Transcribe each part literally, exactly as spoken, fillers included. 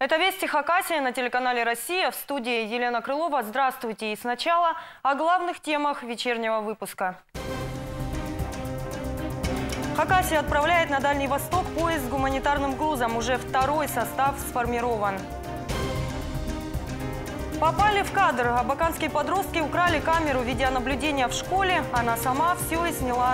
Это «Вести Хакасии» на телеканале «Россия». В студии Елена Крылова. Здравствуйте. И сначала о главных темах вечернего выпуска. Хакасия отправляет на Дальний Восток поезд с гуманитарным грузом. Уже второй состав сформирован. Попали в кадр. Абаканские подростки украли камеру видеонаблюдения в школе. Она сама все и сняла.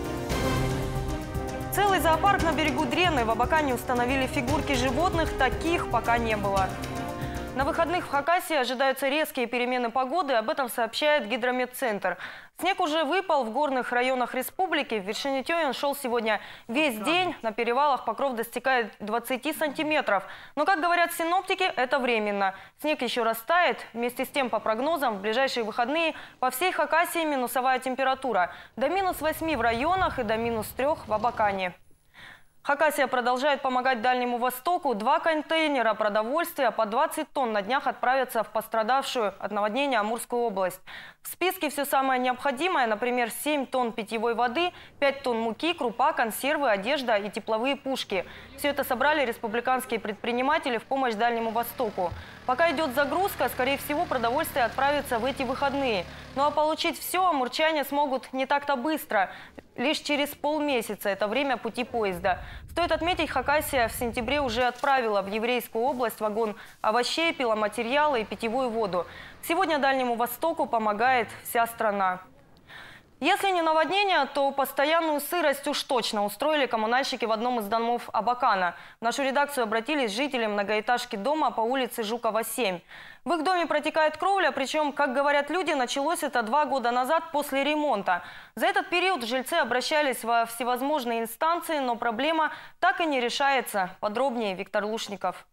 Целый зоопарк на берегу Дрены. В Абакане установили фигурки животных. Таких пока не было. На выходных в Хакасии ожидаются резкие перемены погоды. Об этом сообщает Гидрометцентр. Снег уже выпал в горных районах республики. В вершине Тёен шел сегодня весь день. На перевалах покров достигает двадцати сантиметров. Но, как говорят синоптики, это временно. Снег еще растает. Вместе с тем, по прогнозам, в ближайшие выходные по всей Хакасии минусовая температура. До минус восьми в районах и до минус трех в Абакане. Хакасия продолжает помогать Дальнему Востоку. Два контейнера продовольствия по двадцать тонн на днях отправятся в пострадавшую от наводнения Амурскую область. В списке все самое необходимое, например, семь тонн питьевой воды, пять тонн муки, крупа, консервы, одежда и тепловые пушки. Все это собрали республиканские предприниматели в помощь Дальнему Востоку. Пока идет загрузка, скорее всего, продовольствие отправится в эти выходные. Ну а получить все амурчане смогут не так-то быстро. Лишь через полмесяца – это время пути поезда. Стоит отметить, Хакасия в сентябре уже отправила в Еврейскую область вагон овощей, пиломатериалы и питьевую воду. Сегодня Дальнему Востоку помогает вся страна. Если не наводнение, то постоянную сырость уж точно устроили коммунальщики в одном из домов Абакана. В нашу редакцию обратились жители многоэтажки дома по улице Жукова, семь. В их доме протекает кровля, причем, как говорят люди, началось это два года назад после ремонта. За этот период жильцы обращались во всевозможные инстанции, но проблема так и не решается. Подробнее Виктор Лушников.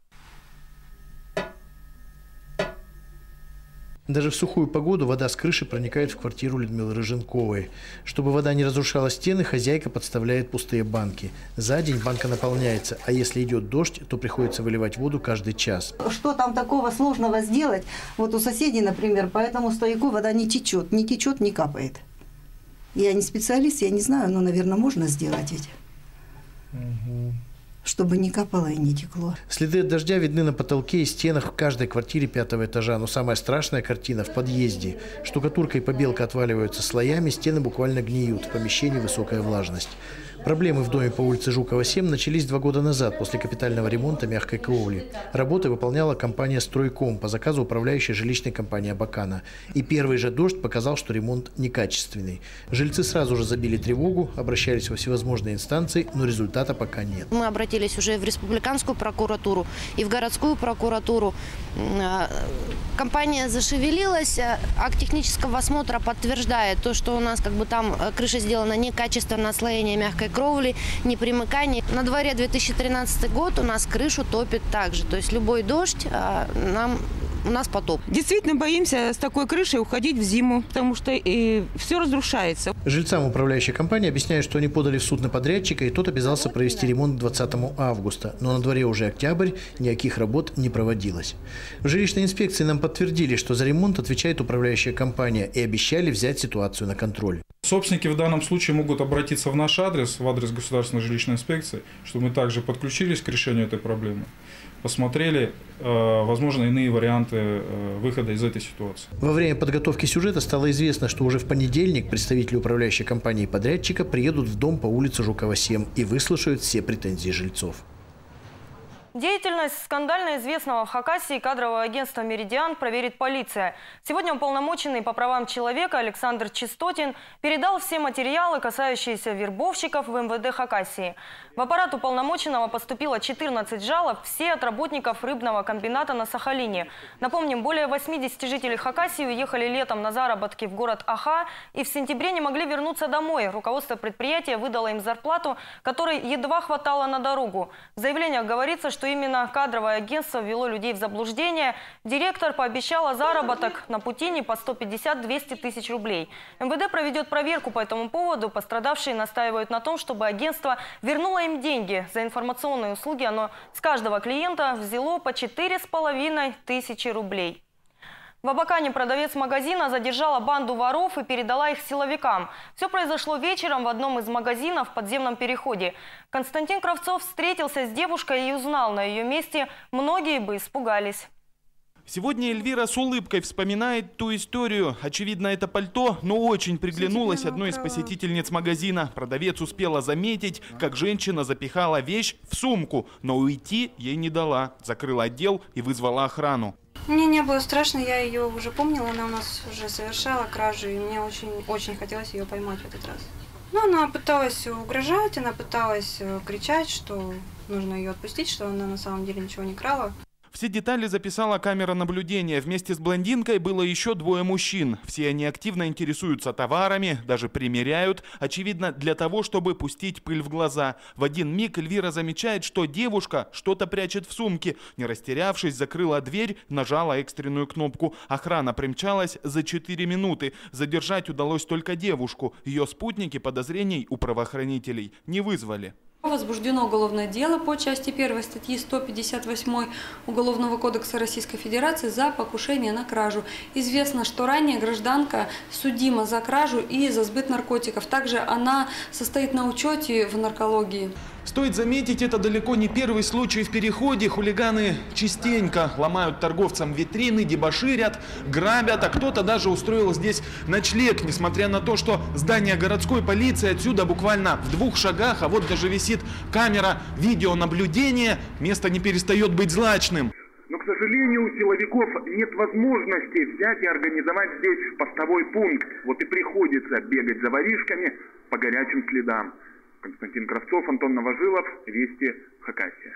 Даже в сухую погоду вода с крыши проникает в квартиру Людмилы Рыженковой. Чтобы вода не разрушала стены, хозяйка подставляет пустые банки. За день банка наполняется, а если идет дождь, то приходится выливать воду каждый час. Что там такого сложного сделать? Вот у соседей, например, по этому стояку вода не течет, не течет, не капает. Я не специалист, я не знаю, но, наверное, можно сделать ведь. Угу. Чтобы не капало и не текло. Следы от дождя видны на потолке и стенах в каждой квартире пятого этажа. Но самая страшная картина в подъезде. Штукатурка и побелка отваливаются слоями, стены буквально гниют, в помещении высокая влажность. Проблемы в доме по улице Жукова, семь начались два года назад после капитального ремонта мягкой кровли. Работы выполняла компания «Стройком» по заказу управляющей жилищной компании Абакана. И первый же дождь показал, что ремонт некачественный. Жильцы сразу же забили тревогу, обращались во всевозможные инстанции, но результата пока нет. Мы обратились уже в республиканскую прокуратуру и в городскую прокуратуру. Компания зашевелилась, акт технического осмотра подтверждает то, что у нас как бы там крыша сделана некачественно, отслоение мягкой кровли, не примыкание. На дворе две тысячи тринадцатый год, у нас крышу топит также, то есть любой дождь нам... У нас потоп. Действительно боимся с такой крышей уходить в зиму, потому что и все разрушается. Жильцам управляющей компании объясняют, что они подали в суд на подрядчика, и тот обязался провести ремонт к двадцатому августа. Но на дворе уже октябрь, никаких работ не проводилось. В жилищной инспекции нам подтвердили, что за ремонт отвечает управляющая компания, и обещали взять ситуацию на контроль. Собственники в данном случае могут обратиться в наш адрес, в адрес Государственной жилищной инспекции, чтобы мы также подключились к решению этой проблемы. Посмотрели, возможно, иные варианты выхода из этой ситуации. Во время подготовки сюжета стало известно, что уже в понедельник представители управляющей компании подрядчика приедут в дом по улице Жукова, семь и выслушают все претензии жильцов. Деятельность скандально известного в Хакасии кадрового агентства «Меридиан» проверит полиция. Сегодня уполномоченный по правам человека Александр Чистотин передал все материалы, касающиеся вербовщиков в эм вэ дэ Хакасии. В аппарат уполномоченного поступило четырнадцать жалоб, все от работников рыбного комбината на Сахалине. Напомним, более восьмидесяти жителей Хакасии уехали летом на заработки в город Аха и в сентябре не могли вернуться домой. Руководство предприятия выдало им зарплату, которой едва хватало на дорогу. В заявлениях говорится, что что именно кадровое агентство ввело людей в заблуждение. Директор пообещала заработок на Путине по сто пятьдесят — двести тысяч рублей. эм вэ дэ проведет проверку по этому поводу. Пострадавшие настаивают на том, чтобы агентство вернуло им деньги. За информационные услуги оно с каждого клиента взяло по четыре с половиной тысячи рублей. В Абакане продавец магазина задержала банду воров и передала их силовикам. Все произошло вечером в одном из магазинов в подземном переходе. Константин Кравцов встретился с девушкой и узнал, на ее месте многие бы испугались. Сегодня Эльвира с улыбкой вспоминает ту историю. Очевидно, это пальто, но очень приглянулось одной из посетительниц магазина. Продавец успела заметить, как женщина запихала вещь в сумку, но уйти ей не дала. Закрыла отдел и вызвала охрану. Мне не было страшно, я ее уже помнила, она у нас уже совершала кражу, и мне очень-очень хотелось ее поймать в этот раз. Но она пыталась угрожать, она пыталась кричать, что нужно ее отпустить, что она на самом деле ничего не крала. Все детали записала камера наблюдения. Вместе с блондинкой было еще двое мужчин. Все они активно интересуются товарами, даже примеряют. Очевидно, для того, чтобы пустить пыль в глаза. В один миг Эльвира замечает, что девушка что-то прячет в сумке. Не растерявшись, закрыла дверь, нажала экстренную кнопку. Охрана примчалась за четыре минуты. Задержать удалось только девушку. Ее спутники подозрений у правоохранителей не вызвали. Возбуждено уголовное дело по части первой статьи сто пятьдесят восемь Уголовного кодекса Российской Федерации за покушение на кражу. Известно, что ранее гражданка судима за кражу и за сбыт наркотиков. Также она состоит на учете в наркологии. Стоит заметить, это далеко не первый случай в переходе. Хулиганы частенько ломают торговцам витрины, дебоширят, грабят, а кто-то даже устроил здесь ночлег, несмотря на то, что здание городской полиции отсюда буквально в двух шагах, а вот даже висит камера видеонаблюдения, место не перестает быть злачным. Но, к сожалению, у силовиков нет возможности взять и организовать здесь постовой пункт. Вот и приходится бегать за воришками по горячим следам. Константин Кравцов, Антон Новожилов, Вести, Хакасия.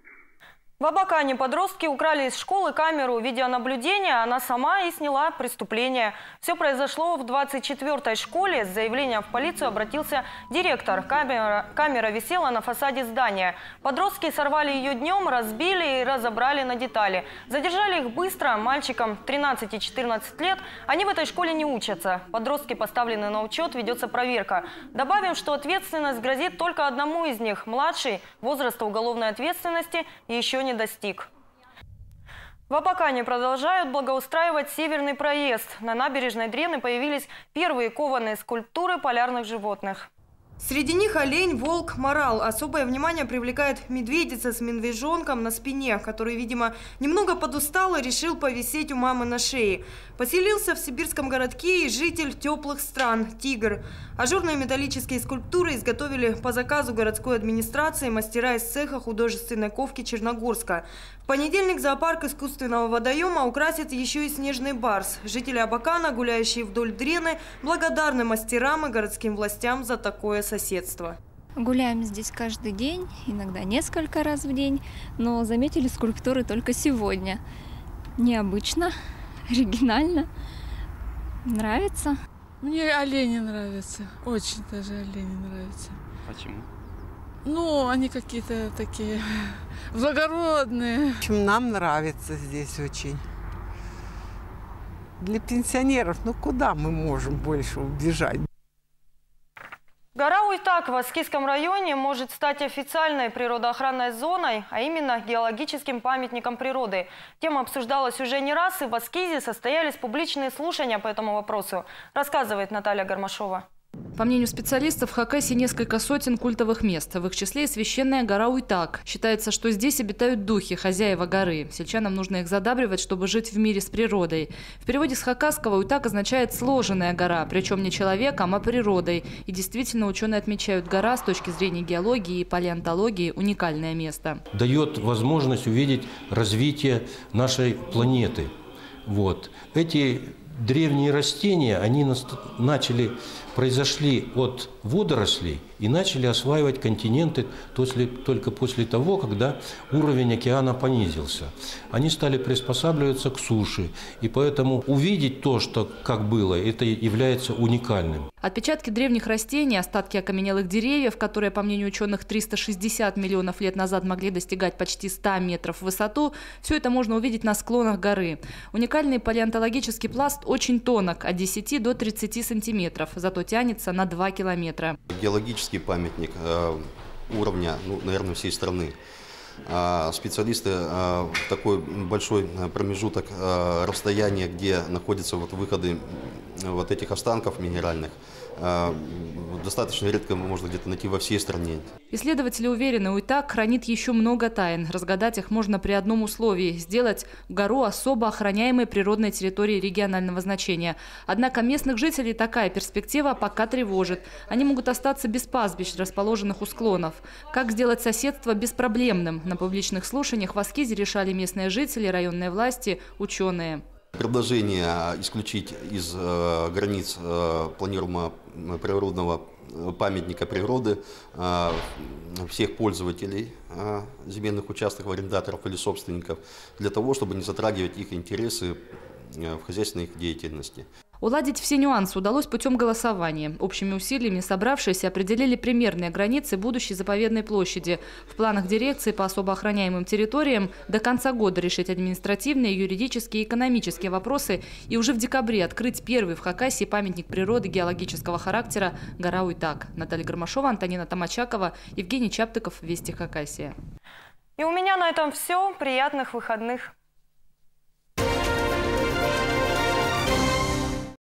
В Абакане подростки украли из школы камеру видеонаблюдения. Она сама и сняла преступление. Все произошло в двадцать четвёртой школе. С заявлением в полицию обратился директор. Камера, камера висела на фасаде здания. Подростки сорвали ее днем, разбили и разобрали на детали. Задержали их быстро. Мальчикам тринадцать и четырнадцать лет. Они в этой школе не учатся. Подростки поставлены на учет, ведется проверка. Добавим, что ответственность грозит только одному из них. Младший возраста уголовной ответственности еще не достиг. В Абакане продолжают благоустраивать северный проезд. На набережной Дрены появились первые кованые скульптуры полярных животных. Среди них олень, волк, морал. Особое внимание привлекает медведица с медвежонком на спине, который, видимо, немного подустал и решил повисеть у мамы на шее. Поселился в сибирском городке и житель теплых стран – тигр. Ажурные металлические скульптуры изготовили по заказу городской администрации мастера из цеха художественной ковки Черногорска. В понедельник зоопарк искусственного водоема украсит еще и снежный барс. Жители Абакана, гуляющие вдоль Дрены, благодарны мастерам и городским властям за такое соседство. Гуляем здесь каждый день, иногда несколько раз в день, но заметили скульптуры только сегодня. Необычно, оригинально, нравится. Мне олени нравятся, очень даже олени нравятся. Почему? Ну, они какие-то такие благородные. В общем, нам нравится здесь очень. Для пенсионеров, ну куда мы можем больше убежать? Гора Уйтак в Аскизском районе может стать официальной природоохранной зоной, а именно геологическим памятником природы. Тема обсуждалась уже не раз, и в Аскизе состоялись публичные слушания по этому вопросу, рассказывает Наталья Гармашова. По мнению специалистов, в Хакасии несколько сотен культовых мест. В их числе и священная гора Уйтак. Считается, что здесь обитают духи, хозяева горы. Сельчанам нужно их задабривать, чтобы жить в мире с природой. В переводе с хакасского Уйтак означает «сложенная гора», причем не человеком, а природой. И действительно, ученые отмечают, гора с точки зрения геологии и палеонтологии уникальное место. Дает возможность увидеть развитие нашей планеты. Вот. Эти древние растения, они начали, произошли от водорослей и начали осваивать континенты только после того, когда уровень океана понизился. Они стали приспосабливаться к суше, и поэтому увидеть то, что как было, это является уникальным. Отпечатки древних растений, остатки окаменелых деревьев, которые, по мнению ученых, триста шестьдесят миллионов лет назад могли достигать почти ста метров в высоту, все это можно увидеть на склонах горы. Уникальный палеонтологический пласт очень тонок, от десяти до тридцати сантиметров, зато тянется на два километра. Геологический памятник э, уровня, ну, наверное, всей страны. специалисты в такой большой промежуток расстояния, где находятся вот выходы вот этих останков минеральных, достаточно редко можно где-то найти во всей стране. Исследователи уверены, Уйтак хранит еще много тайн. Разгадать их можно при одном условии – сделать гору особо охраняемой природной территорией регионального значения. Однако местных жителей такая перспектива пока тревожит. Они могут остаться без пастбищ, расположенных у склонов. Как сделать соседство беспроблемным? На публичных слушаниях в Аскизе решали местные жители, районные власти, ученые. Предложение исключить из э, границ э, планируемого природного памятника природы э, всех пользователей э, земельных участков, арендаторов или собственников, для того, чтобы не затрагивать их интересы э, в хозяйственной их деятельности. Уладить все нюансы удалось путем голосования. Общими усилиями собравшиеся определили примерные границы будущей заповедной площади. В планах дирекции по особо охраняемым территориям до конца года решить административные, юридические и экономические вопросы и уже в декабре открыть первый в Хакасии памятник природы геологического характера гора Уйтак. Наталья Гармашова, Антонина Томачакова, Евгений Чаптыков, Вести Хакасия. И у меня на этом все. Приятных выходных.